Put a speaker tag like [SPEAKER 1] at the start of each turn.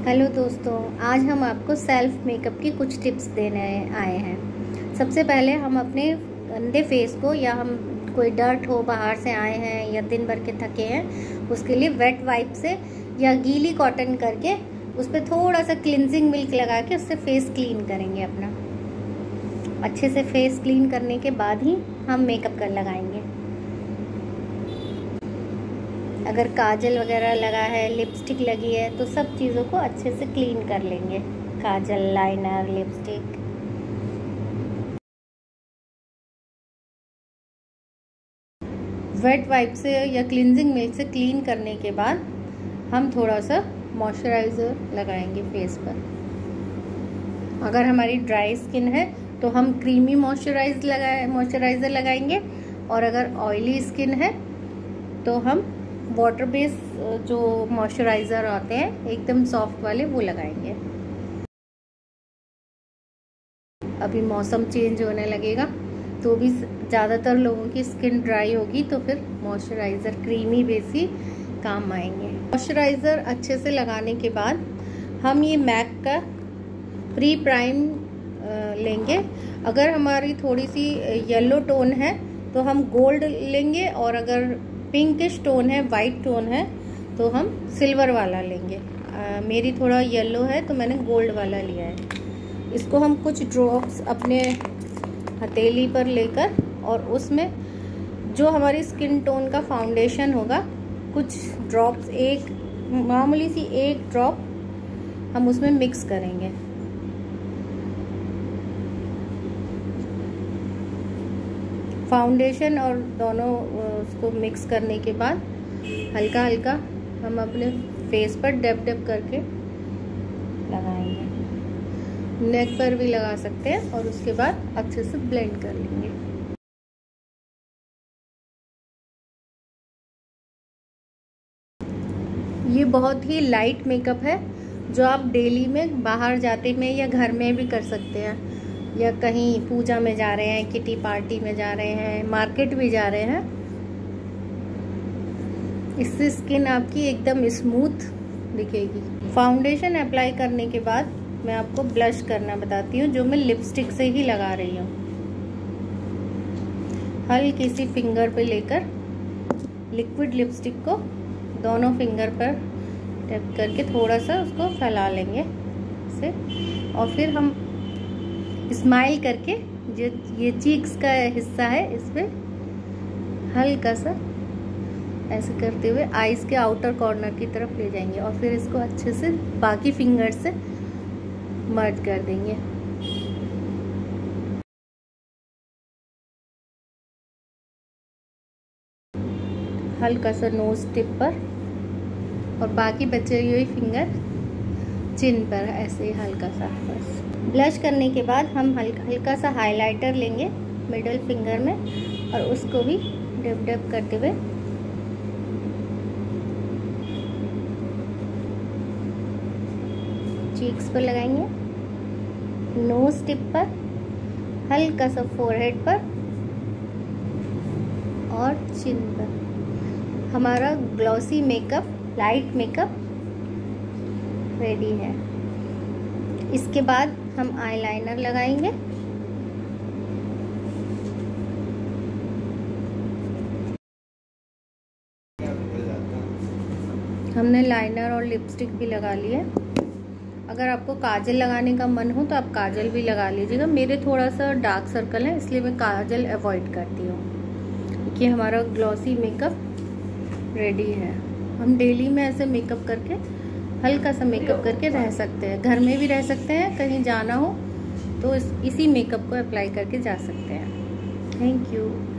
[SPEAKER 1] Hello दोस्तों, आज हम आपको सेल्फ मेकअप की कुछ टिप्स देने आए हैं। सबसे पहले हम अपने गंदे फेस को, या हम कोई डर्ट हो, बाहर से आए हैं या दिन भर के थके हैं, उसके लिए वेट वाइप से या गीली कॉटन करके उस पर थोड़ा सा क्लिनजिंग मिल्क लगा के उससे फेस क्लीन करेंगे अपना। अच्छे से फेस क्लीन करने के बाद ही हम मेकअप कर लगाएंगे। अगर काजल वगैरह लगा है, लिपस्टिक लगी है, तो सब चीज़ों को अच्छे से क्लीन कर लेंगे। Kajal, liner, lipstick. Wet wipe से या क्लींजिंग मिल्क से क्लीन करने के बाद हम थोड़ा सा मॉइस्चराइज़र लगाएंगे फेस पर। अगर हमारी ड्राई स्किन है तो हम क्रीमी मॉइस्चराइज़र लगाएंगे, और अगर ऑयली स्किन है तो हम वाटर बेस जो मॉइस्चराइज़र आते हैं एकदम सॉफ्ट वाले, वो लगाएंगे। अभी मौसम चेंज होने लगेगा तो भी ज़्यादातर लोगों की स्किन ड्राई होगी, तो फिर मॉइस्चराइज़र क्रीमी बेस ही काम आएंगे। मॉइस्चराइज़र अच्छे से लगाने के बाद हम ये मैक का प्री प्राइम लेंगे। अगर हमारी थोड़ी सी येलो टोन है तो हम गोल्ड लेंगे, और अगर पिंकिश टोन है, वाइट टोन है, तो हम सिल्वर वाला लेंगे। मेरी थोड़ा येलो है तो मैंने गोल्ड वाला लिया है। इसको हम कुछ ड्रॉप्स अपने हथेली पर लेकर, और उसमें जो हमारी स्किन टोन का फाउंडेशन होगा, कुछ ड्रॉप्स, एक मामूली सी एक ड्रॉप हम उसमें मिक्स करेंगे। फाउंडेशन और दोनों उसको मिक्स करने के बाद हल्का हल्का हम अपने फेस पर डैब डैब करके लगाएंगे। नेक पर भी लगा सकते हैं, और उसके बाद अच्छे से ब्लेंड कर लेंगे। ये बहुत ही लाइट मेकअप है जो आप डेली में, बाहर जाते में या घर में भी कर सकते हैं, या कहीं पूजा में जा रहे हैं, किटी पार्टी में जा रहे हैं, मार्केट भी जा रहे हैं। इससे स्किन आपकी एकदम स्मूथ दिखेगी। फाउंडेशन अप्लाई करने के बाद मैं आपको ब्लश करना बताती हूँ, जो मैं लिपस्टिक से ही लगा रही हूँ। हल्की सी फिंगर पे लेकर लिक्विड लिपस्टिक को दोनों फिंगर पर टैप करके थोड़ा सा उसको फैला लेंगे से, और फिर हम स्माइल करके जो ये चीक्स का हिस्सा है, इस पे हल्का सा ऐसे करते हुए आईज के आउटर कॉर्नर की तरफ ले जाएंगे, और फिर इसको अच्छे से बाकी फिंगर से मर्ज कर देंगे। हल्का सा नोज टिप पर, और बाकी बचे हुए फिंगर चिन पर ऐसे ही हल्का सा। बस ब्लश करने के बाद हम हल्का सा हाइलाइटर लेंगे मिडल फिंगर में, और उसको भी डब डब करते हुए चीक्स पर लगाएंगे, नोज टिप पर, हल्का सा फोरहेड पर और चिन पर। हमारा glossy makeup, light makeup ready है। इसके बाद हम आईलाइनर लगाएंगे। हमने लाइनर और लिपस्टिक भी लगा लिया। अगर आपको काजल लगाने का मन हो तो आप काजल भी लगा लीजिएगा। मेरे थोड़ा सा डार्क सर्कल है, इसलिए मैं काजल अवॉइड करती हूँ। कि हमारा ग्लॉसी मेकअप रेडी है। हम डेली में ऐसे मेकअप करके, हल्का सा मेकअप करके रह सकते हैं। घर में भी रह सकते हैं, कहीं जाना हो तो इसी मेकअप को अप्लाई करके जा सकते हैं। Thank you.